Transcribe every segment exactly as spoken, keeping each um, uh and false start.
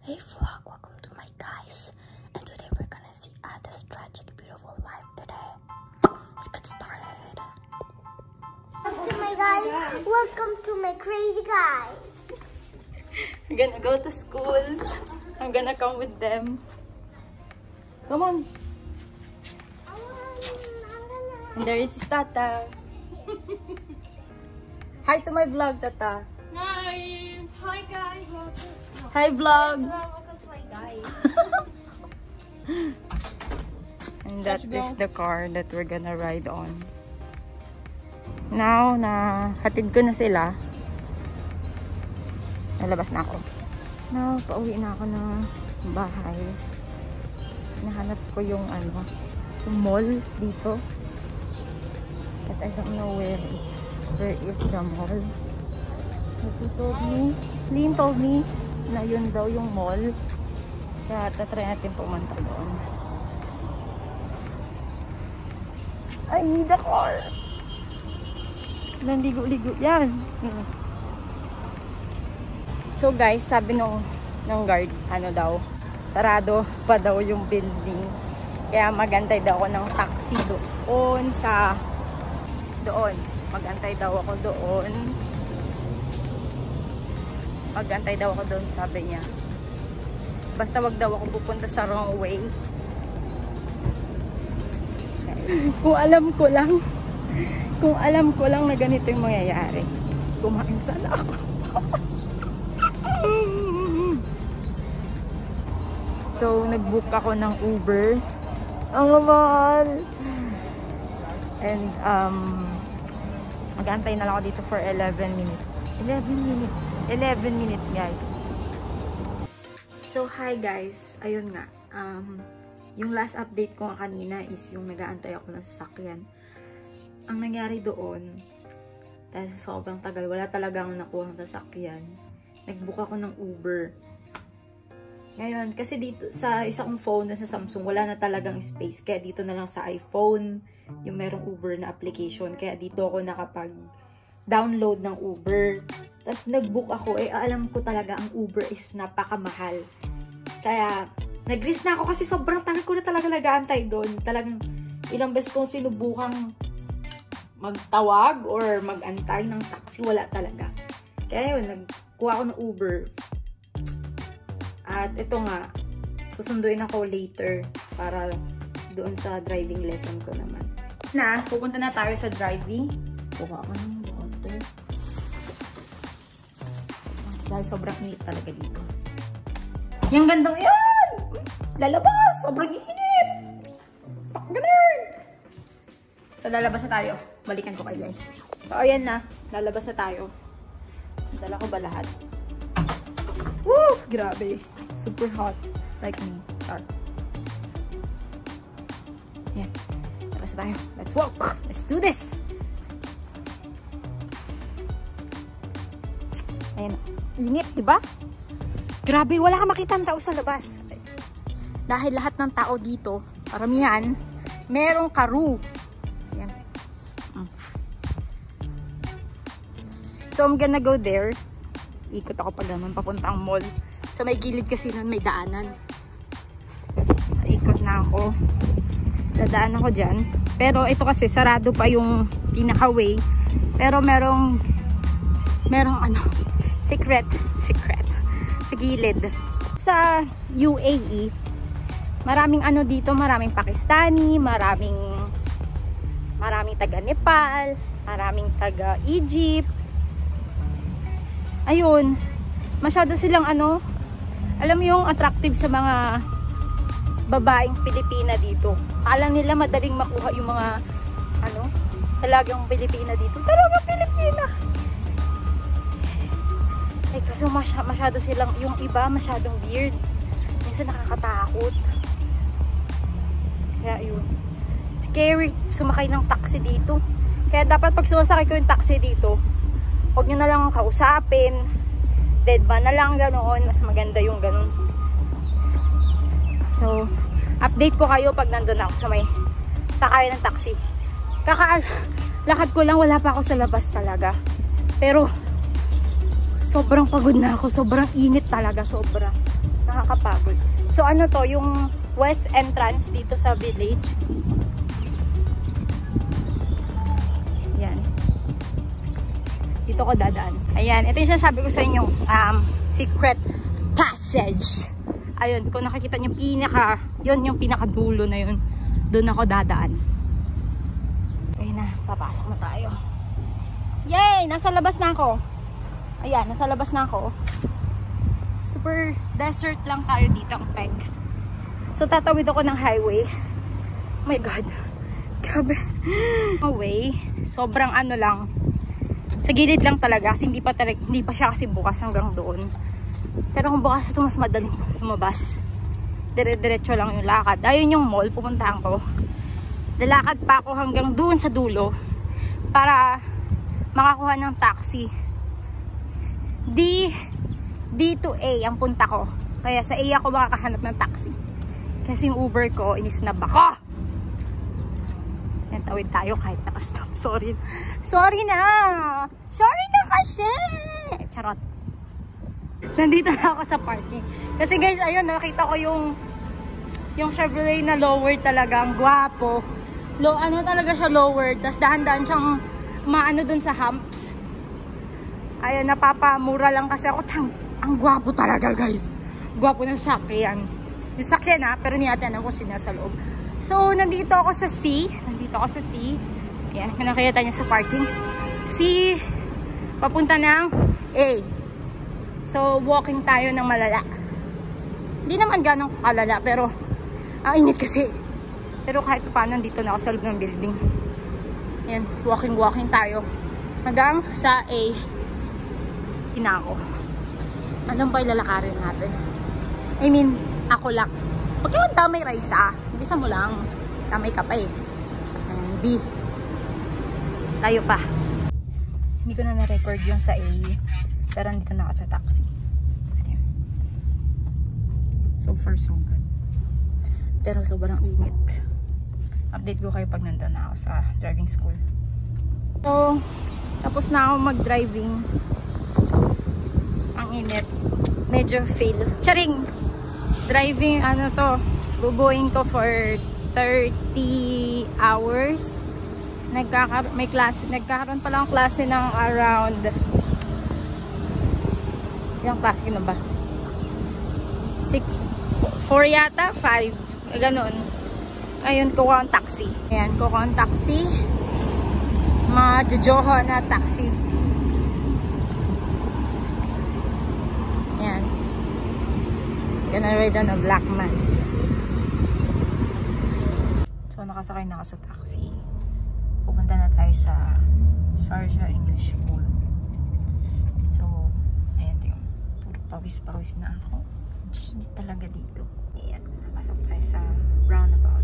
Hey vlog, welcome to my guys, and today we're gonna see Ada's tragic beautiful life today. Let's get started. Welcome to my guys, welcome to my crazy guys. We're gonna go to school. I'm gonna come with them. Come on. And there is Tata. Hi to my vlog, Tata. Hi. Hi guys, welcome. Hi vlog. Hello, welcome to my guys. And that is the car that we're gonna ride on. Now na hatid ko na sila. Nalabas na ako. Now, pauwi na ako ng bahay. Nahanap ko yung ano, yung mall dito. But I don't know where is, where is the mall. He told me, Lynn told me na yun daw yung mall. Kaya tatry natin pumunta doon. I need a car. Nandigo-ligo yan. So guys, sabi nung, nung guard, ano daw, sarado pa daw yung building. Kaya magantay daw ako ng taxi doon sa, doon. Magantay daw ako doon. Magantay daw ako doon, sabi niya. Basta wag daw ako pupunta sa wrong way. Kung alam ko lang, kung alam ko lang na ganito yung mangyayari, kumain sana ako. So, nag-book ako ng Uber. Ang mahal! And, um, mag-antay na lang ako dito for eleven minutes. eleven minutes. eleven minutes, guys. So, hi guys. Ayun nga. Um, yung last update ko kanina is yung nag-aantay ako ng sasakyan. Ang nangyari doon, dahil sa sobrang tagal, wala talagang nakuha ng sasakyan. Nag-book ako ng Uber. Ngayon, kasi dito, sa isa kong phone na sa Samsung, wala na talagang space. Kaya dito na lang sa iPhone, yung merong Uber na application. Kaya dito ako nakapag-download ng Uber. Tapos nag-book ako, eh alam ko talaga ang Uber is napakamahal. Kaya, nag-risk na ako kasi sobrang tagal ko na talaga nag-aantay doon. Talagang ilang beses kong sinubukang magtawag or mag-antay ng taxi, wala talaga. Kaya yun, nagkuha ako ng Uber. At ito nga, susunduin ako later para doon sa driving lesson ko naman. Na, pupunta na tayo sa driving. Kuha ako ng water. Dahil sobrang init talaga dito. Yung gandang yan! Lalabas! Sobrang init! Ganun! So, lalabas na tayo. Balikan ko kayo guys. So, ayan na. Lalabas na tayo. Dala ko ba lahat? Woo! Grabe. Super hot. Like me. Char. Yan. Lalabas na tayo. Let's walk! Let's do this! Ayan. Init, diba? Grabe, wala ka makita ng tao sa labas. Dahil lahat ng tao dito, paramihan, merong karu. Ayan. Mm. So, I'm gonna go there. Ikot ako pag naman papuntang mall. So, may gilid kasi nun, may daanan. So, ikot na ako. Dadaan ako dyan. Pero ito kasi, sarado pa yung pinaka-way. Pero merong, merong ano, secret, secret, sa gilid. Sa U A E, maraming ano dito, maraming Pakistani, maraming, maraming taga Nepal, maraming taga Egypt. Ayun, masyado silang ano, alam mo yung attractive sa mga babaeng Pilipina dito. Alam nila madaling makuha yung mga, ano, talagang Pilipina dito. Talagang Pilipina! Ay, kaso masy masyado silang, yung iba masyadong weird. Minsan nakakatakot. Kaya yun. Scary sumakay ng taxi dito. Kaya dapat pag sumasakay ko yung taxi dito, huwag nyo na lang kausapin. Dead ba na lang ganoon. Mas maganda yung ganon. So, update ko kayo pag nandun ako sa may sakay ng taxi. Kaka lakad ko lang, wala pa ako sa labas talaga. Pero, sobrang pagod na ako. Sobrang init talaga. Sobra. nakakapagod. So ano to, yung west entrance dito sa village. Yan. Dito ko dadaan. Ayan, ito yung sasabi ko sa inyo, um, secret passage. Ayun, kung nakikita nyo pinaka, yun yung pinakadulo na yun. Doon ako dadaan. Ayun na, papasok na tayo. Yay! Nasa labas na ako. Ayan, nasa labas na ako. Super desert lang tayo dito ang peg. So, tatawid ako ng highway. Oh my God. Grabe. Highway. Sobrang ano lang. Sa gilid lang talaga. Kasi hindi pa, talaga, hindi pa siya kasi bukas hanggang doon. Pero kung bukas ito, mas madaling lumabas. Dire-diretso lang yung lakad. Ayun yung mall. Pupuntahan ko. Lalakad pa ako hanggang doon sa dulo. Para makakuha ng taxi. D, D to A ang punta ko. Kaya sa A ako makakahanap ng taxi. Kasi yung Uber ko, inisnab ako. Yan, tawid tayo kahit nakastop. Sorry. Sorry na. Sorry na kasi. Charot. Nandito na ako sa parking. Kasi guys, ayun, nakita ko yung yung Chevrolet na lower talaga. Ang gwapo. Low, ano talaga siya lower. Tapos dahan-dahan siyang maano dun sa humps. Ayun, napapamura lang kasi ako. Tang, ang gwapo talaga guys. Gwapo ng sakyan. Yung sakyan ha, pero hindi natin alam kung sino sa loob. So, nandito ako sa C. Nandito ako sa C. Yan, nakikita niya sa parking. C, papunta ng A. So, walking tayo ng malala. Hindi naman ganong kalala, pero ang init kasi. Pero kahit paano, nandito na ako sa loob ng building. Yan, walking-walking tayo. Hanggang sa A. Ina ako. Anong pa ilalakarin natin? I mean, ako lang. Huwag ka lang damay, Raisa. Ibisa mo lang. Damay ka pa eh. And B. Tayo pa. Hindi ko na na-record yung sa A. Pero nandito na ako sa taxi. Ayan. So far, so good. Pero sobrang init. Update ko kayo pag nandun na ako sa driving school. So, tapos na ako mag-driving. Ang init. Medyo fail. Charing! Driving, ano to, bubuing ko for thirty hours. Nagkakaroon, may klase, nagkakaroon pa lang klase ng around, yung klase na ba? six, four yata? five. Ganon. Ayun, kuha ang taxi. Ayan, kuha ang taxi. Mga jojoho na taxi. Ayan. Gonna ride on a black man. So, nakasakay na ako sa taxi. Pupunta na tayo sa Sharjah English School. So, ayan yung puro pawis-pawis na ako. Hindi talaga dito. Ayan, napasok tayo sa roundabout.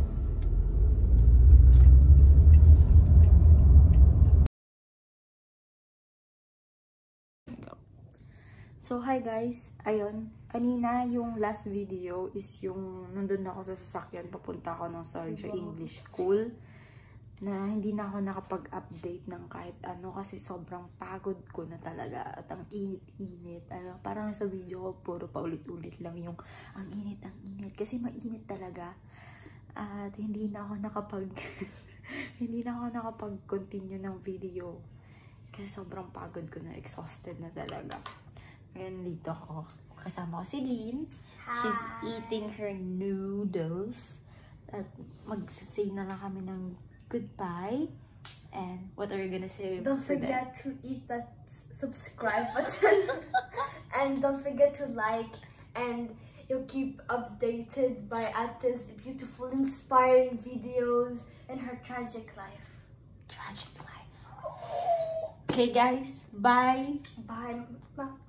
So, hi guys. Ayun. Kanina, yung last video is yung nandun ako sa sasakyan. Papunta ako ng Sharjah English School. Na hindi na ako nakapag-update ng kahit ano kasi sobrang pagod ko na talaga. At ang init-init. Ano, parang sa video ko, puro paulit-ulit lang yung ang init, ang init. Kasi mainit talaga. At hindi na ako nakapag... hindi na ako nakapag-continue ng video. Kasi sobrang pagod ko na. Exhausted na talaga. Ngayon dito ako. Kasama ko si Lynn. Hi. She's eating her noodles. At magsasay na lang kami ng goodbye. And what are you gonna say? Don't forget to eat that subscribe button. And don't forget to like. And you'll keep updated by Ate's beautiful, inspiring videos and her tragic life. Tragic life. Okay guys. Bye. Bye. Bye.